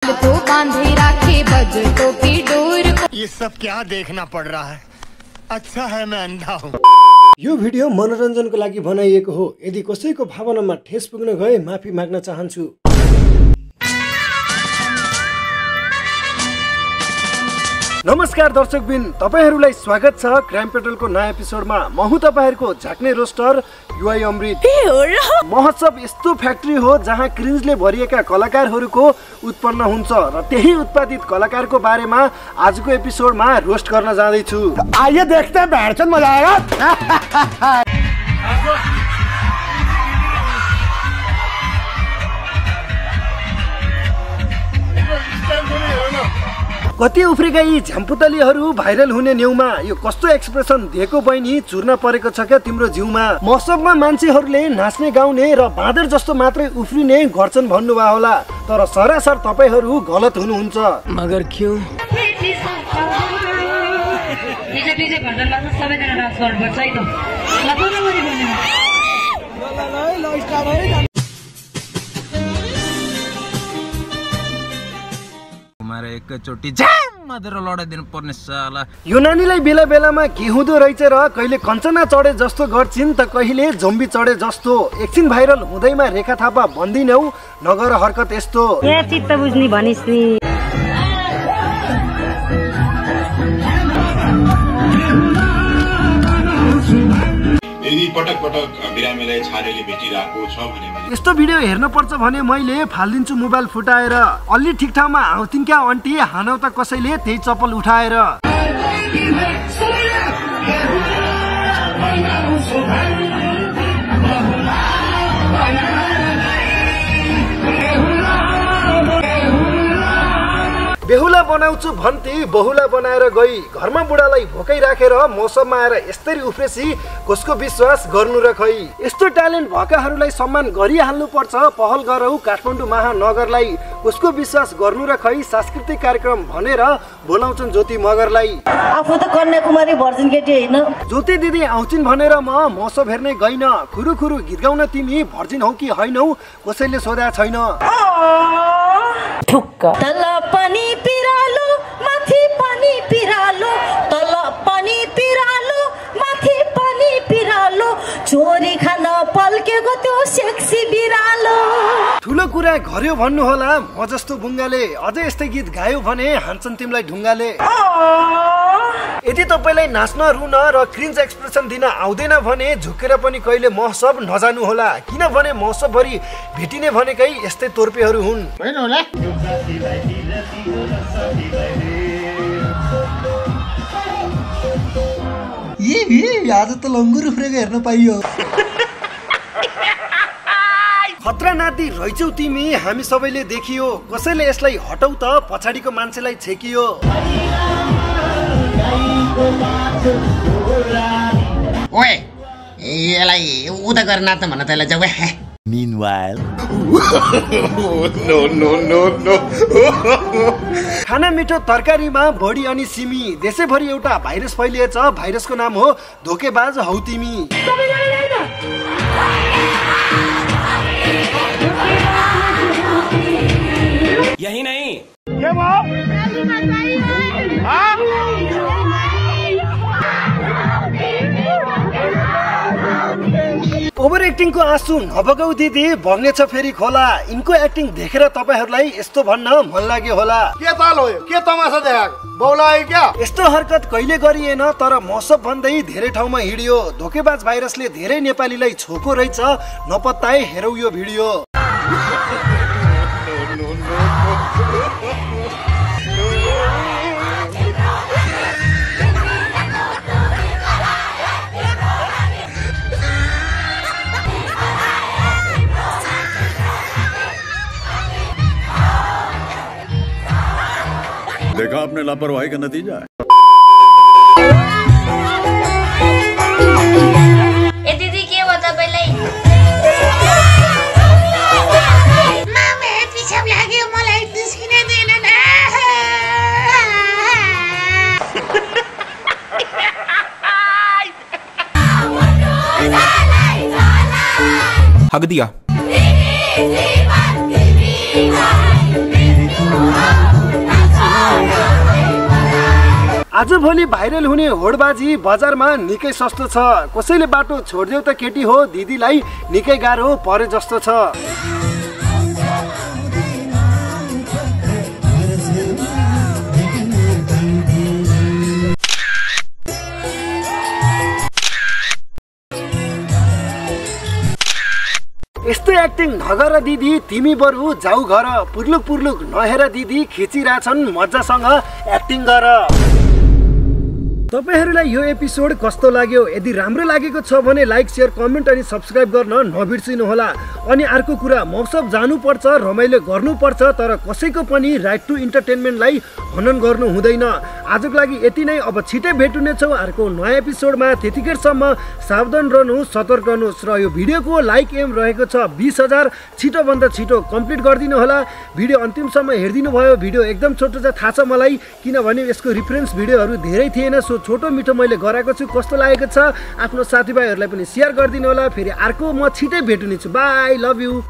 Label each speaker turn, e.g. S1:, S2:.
S1: बाल को बांधे राखे बजटों की डोर को।
S2: ये सब क्या देखना पड़ रहा है? अच्छा है मैं अंधा हूँ।
S3: यो भिडियो मनोरञ्जनको लागि बनाइएको हो। यदि कसैको भावनामा ठेस पुग्न गए माफी माग्न चाहन्छु। नमस्कार दर्शकबिन, तपाईहरुलाई स्वागत छ क्राइम पेट्रोलको नयाँ एपिसोडमा। म हुँ तपाईहरुको झाक्ने रोस्टर युआई अमृत। महोत्सव यस्तो फ्याक्ट्री हो जहाँ क्रिन्जले भरिएका कलाकारहरूको उत्पन्न हुन्छ र त्यही उत्पादित कलाकारको बारेमा आजको एपिसोडमा रोस्ट गर्न जाँदै छु। आइए देखते हैं, बैठन मजा आएगा। कति उफ्रेका यी झ्याम्पुतलीहरू भाइरल हुने न्यूमा यो कस्तो एक्सप्रेसन दिएको बहिनी चुर्न परेको छ क्या तिम्रो जिउमा। महोत्सवमा मान्छेहरूले नाच्ने गाउने र बाँदर जस्तो मात्रै उफ्रिने गर्छन् भन्नुभयो होला, तर सरासर तपाईहरू गलत हुनुहुन्छ।
S4: मगर क्यों? एकचोटि मात्र लडाइदिनु पर्ने साला।
S3: यो नानीलाई बेला बेलामा के हुँदो रहेछ र कहिले कञ्चना चढे जस्तो गर्छिन् त कहिले जम्बी चढे जस्तो। एकछिन भाइरल हुँदैमा रेखा थापा भन्दिनौ नगर हरकत यस्तो।
S5: ए चित्त बुझ्नी भनिस् नि।
S6: पटक पटक बिरामीलाई छारेले भेटिरहेको छ भने
S3: यस्तो भिडियो हेर्न पर्छ भने मैले फालिदिन्छु मोबाइल फुटाएर। अलि ठिक ठाउँमा आउँथिन् क्या आन्टी, हानौ त कसैले त्यही चप्पल उठाएर। बेहुला बनाउँछु भन्थे बहुला बनाएर गई। घरमा बुढालाई भोकै राखेर मौसममा आएर यस्तरी उफ्रेसी कसको विश्वास गर्नु र खै। यस्तो ट्यालेन्ट भएकाहरूलाई सम्मान गरिहाल्नु पर्छ। पहल गरौ काठमाडौँ महानगरलाई, कसको विश्वास गर्नु र खै। सांस्कृतिक कार्यक्रम भनेर बोलाउँछन् ज्योति मगरलाई।
S5: आफू त कन्याकुमारी भर्जिन केटी हैन। ज्योति
S3: दिदी आउँछिन् भनेर म मौसम हेर्ने गइन। खुरु खुरु गीत गाउन तिमी भर्जिन हौ कि हैनौ कसैले सोधा छैन।
S5: तल पनि पिरालो माथि पनि पिरालो, तल पनि पिरालो माथि पनि पिरालो, चोरी खान पल्केको त्यो सेक्सी बिरालो।
S3: ठुलो कुरा गर्यो भन्नु होला म जस्तो बुङ्गाले, अझै यस्तै गीत गायो भने हान्छन् तिमीलाई ढुङ्गाले। यदि तपाईलाई नाच्न रुन र क्रिन्ज एक्सप्रेसन दिन आउँदैन भने झुकेर पनि कहिले महोत्सव नजानु होला, किनभने महोत्सवभरि भेटिने भनेकै यस्तै तोर्पेहरू हुन्। आज त लङ्गुर उफ्रेको हेर्न पाइयो। खतरा नाति रहेछौ तिमी हामी सबैले देखियो, कसैले यसलाई हटाउ त पछाडिको मान्छेलाई छेकियो।
S7: ओए यसलाई उता गरेर नाच्न भन्न तैँलाई जाऊ।
S2: Meanwhile
S3: no खाना मिठो तरकारीमा बढी अनि सिमी। देशैभरि एउटा भाइरस फैलिएछ, भाइरसको नाम हो धोकेबाज हौ तिमी।
S4: यही नहीं
S3: ओभर एक्टिङ को आँसु नबगाउ दिदी बग्नेछ फेरि खोला। यिनको एक्टिङ देखेर तपाईहरुलाई यस्तो भन्न मन लाग्यो होला।
S2: के ताल हो यो? के तमासा देखाको? बौलायो क्या?
S3: यस्तो हरकत कहिले गरिएन तर महोत्सव भन्दै धेरै ठाउँमा हिडियो। धोकेबाज भाइरसले धेरै नेपालीलाई छोको रहेछ, नपत्ताए हेरौ यो भिडियो।
S8: देखा आपने लापरवाही का नतीजा है।
S9: ए दिदी के हो तपाईलाई?
S10: मामे पिछाउ लाग्यो मलाई दुस्किन दिएन न।
S4: हग दिया।
S3: आजभोलि भाइरल हुने होडबाजी बजारमा निकै सस्तो छ। कसैले बाटो छोडिदेऊ त केटी हो दिदीलाई निकै गाह्रो परे जस्तो छ। यस्तो एक्टिङ नगर दिदी तिमी बरु जाऊ घर। पुर्लुक पुर्लुक नहेर दिदी खिचिरहेछन् मजासँग एक्टिङ गर। तपाईहरुलाई यो एपिसोड कस्तो लाग्यो? यदि राम्रो लागेको छ भने लाइक शेयर कमेन्ट अनि सब्स्क्राइब गर्न नबिर्सिनु होला। अनि अर्को कुरा मौसम जानुपर्छ रमाइलो गर्नुपर्छ तर कसैको पनि राइट टु इन्टरटेनमेन्टलाई हनन गर्नु हुँदैन। आजको लागि यति नै। अब छिटै भेट हुनेछौँ अर्को नयाँ एपिसोडमा। त्यतिखेरसम्म सावधान रहनुहोस् सतर्क रहनुहोस् र यो भिडियोको लाइक एम रहेको छ 20,000 छिटोभन्दा छिटो कम्प्लिट गरिदिनु होला। भिडियो अन्तिमसम्म हेरिदिनु भयो। भिडियो एकदम छोटो छ थाहा छ मलाई किनभने यसको रिफरेन्स भिडियोहरू धेरै थिएन। सो छोटो मिठो मैले गराएको छु। कस्तो लागेको छ आफ्नो साथीभाइहरूलाई पनि सेयर गरिदिनु होला। फेरि अर्को म छिटै भेट हुनेछु। Bye love you.